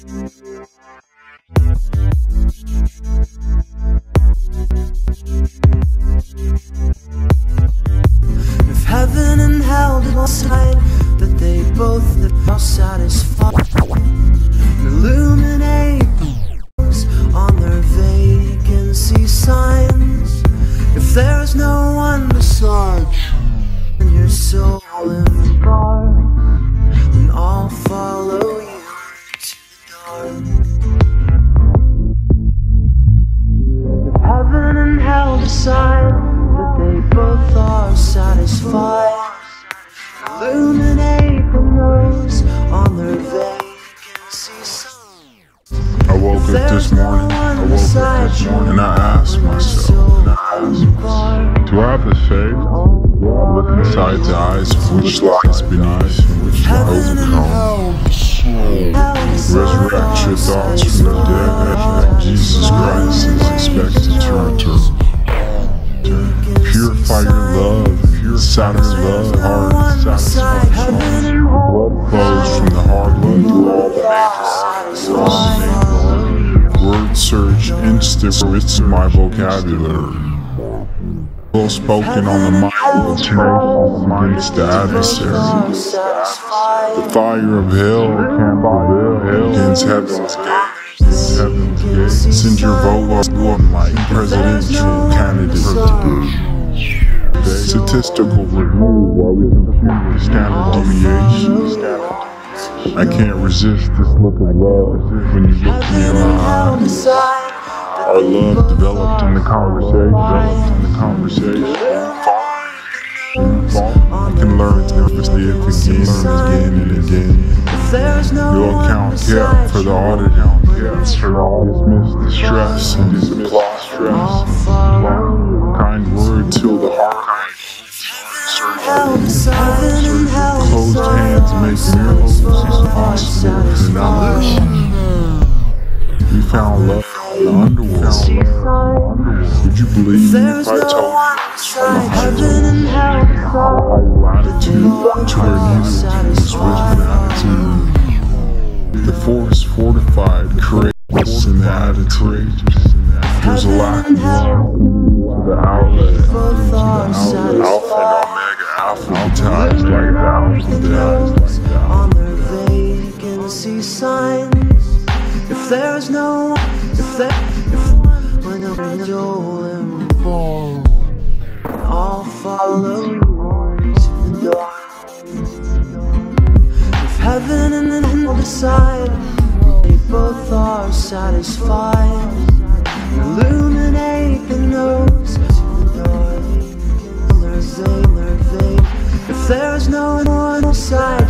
If heaven and hell did decide that they both live are satisfied, illuminate on their vacancy signs. If there's no one beside you and your soul in the dark, then I'll follow you into the dark. If heaven and hell decide that they both are satisfied, illuminate the nose on their vacancy signs. I woke up this morning, and I asked myself, do I have the faith to look inside the eyes of which lies beneath and which lies overcome? Resurrect your thoughts from the dead. Jesus Christ is expected to return. Purify your love, satisfy your heart, satisfaction. Blood flows from the heart into all the major word search instant writs my vocabulary. Well spoken on the mind of tenacious against the adversary. The fire of hell can't prevail against heaven's gate. Send your vote on like presidential candidate. Statistical review while we compute the standard deviation. I can't resist this look of love when you look me in my eyes. Our love developed in the conversation. I can learn to live again and again. Your account kept for the audit. Dismiss the stress and apply stress. Kind word till the heart. Closed hands make miracles possible. And now we found love in the underworld. Would you believe if I told you from the high latitude to where needles was with an attitude? The force fortified, courageous in the attitude. There's a lack of love to the outlet. Alpha and Omega, alphabetized like that. On their vacancy signs. If there's no when the angel in the fall, I'll follow you into the dark. If heaven and hell decide they both are satisfied, illuminate the nose to the dark. If there's no one beside